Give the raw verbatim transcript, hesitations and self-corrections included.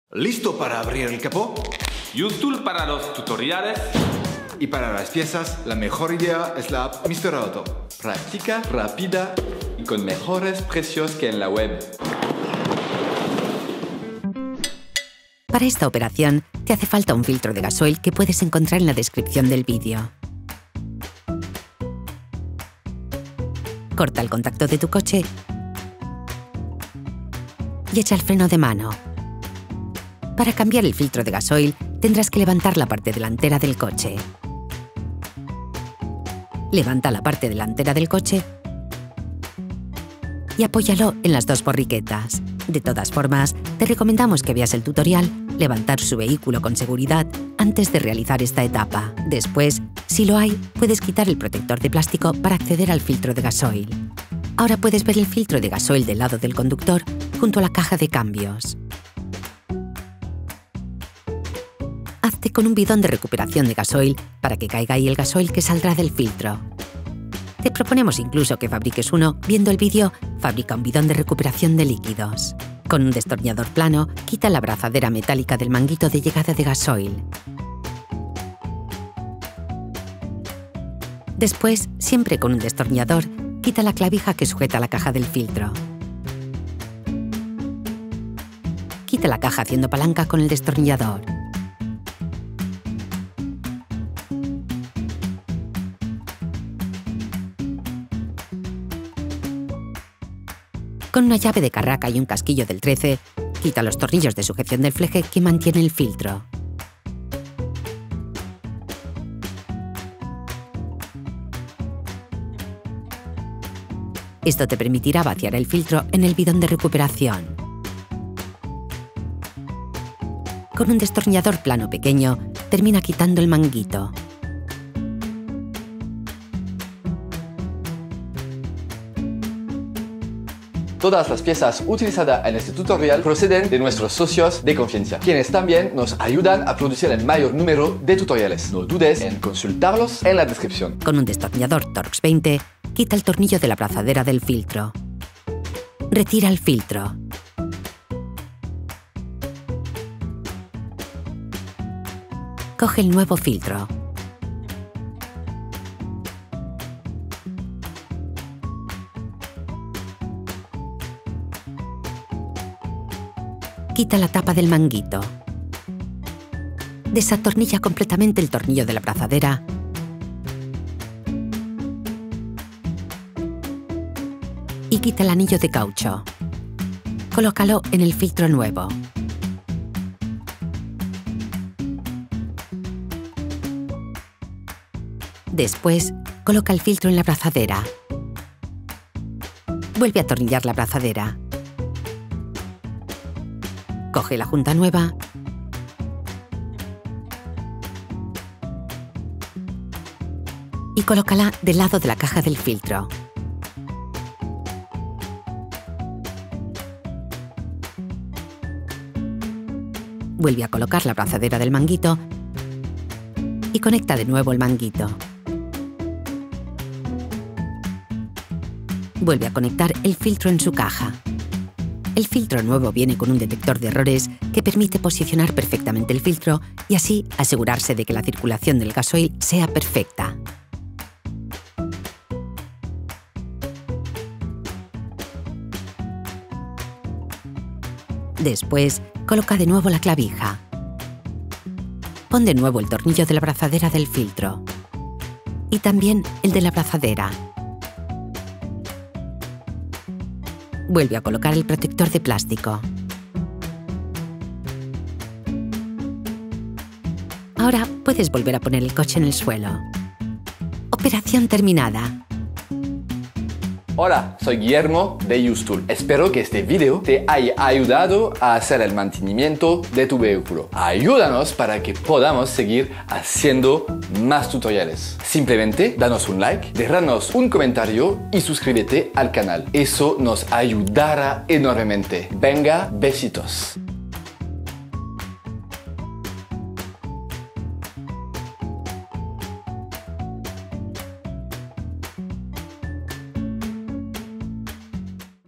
¿Listo para abrir el capó? UseTool para los tutoriales. Y para las piezas, la mejor idea es la app míster Auto. Práctica, rápida y con mejores precios que en la web. Para esta operación, te hace falta un filtro de gasoil que puedes encontrar en la descripción del vídeo. Corta el contacto de tu coche y echa el freno de mano. Para cambiar el filtro de gasoil, tendrás que levantar la parte delantera del coche. Levanta la parte delantera del coche y apóyalo en las dos borriquetas. De todas formas, te recomendamos que veas el tutorial Levantar su vehículo con seguridad antes de realizar esta etapa. Después, si lo hay, puedes quitar el protector de plástico para acceder al filtro de gasoil. Ahora puedes ver el filtro de gasoil del lado del conductor junto a la caja de cambios. Hazte con un bidón de recuperación de gasoil para que caiga ahí el gasoil que saldrá del filtro. Te proponemos incluso que fabriques uno viendo el vídeo Fabrica un bidón de recuperación de líquidos. Con un destornillador plano, quita la abrazadera metálica del manguito de llegada de gasoil. Después, siempre con un destornillador, quita la clavija que sujeta la caja del filtro. Quita la caja haciendo palanca con el destornillador. Con una llave de carraca y un casquillo del trece, quita los tornillos de sujeción del fleje que mantiene el filtro. Esto te permitirá vaciar el filtro en el bidón de recuperación. Con un destornillador plano pequeño, termina quitando el manguito. Todas las piezas utilizadas en este tutorial proceden de nuestros socios de confianza, quienes también nos ayudan a producir el mayor número de tutoriales. No dudes en consultarlos en la descripción. Con un destornillador Torx veinte, quita el tornillo de la abrazadera del filtro. Retira el filtro. Coge el nuevo filtro. Quita la tapa del manguito. Desatornilla completamente el tornillo de la abrazadera y quita el anillo de caucho. Colócalo en el filtro nuevo. Después, coloca el filtro en la abrazadera. Vuelve a atornillar la abrazadera. Coge la junta nueva y colócala del lado de la caja del filtro. Vuelve a colocar la abrazadera del manguito y conecta de nuevo el manguito. Vuelve a conectar el filtro en su caja. El filtro nuevo viene con un detector de errores que permite posicionar perfectamente el filtro y así asegurarse de que la circulación del gasoil sea perfecta. Después, coloca de nuevo la clavija. Pon de nuevo el tornillo de la abrazadera del filtro y también el de la abrazadera. Vuelve a colocar el protector de plástico. Ahora puedes volver a poner el coche en el suelo. Operación terminada. Hola, soy Guillermo de UseTool. Espero que este video te haya ayudado a hacer el mantenimiento de tu vehículo. Ayúdanos para que podamos seguir haciendo más tutoriales. Simplemente danos un like, déjanos un comentario y suscríbete al canal. Eso nos ayudará enormemente. Venga, besitos.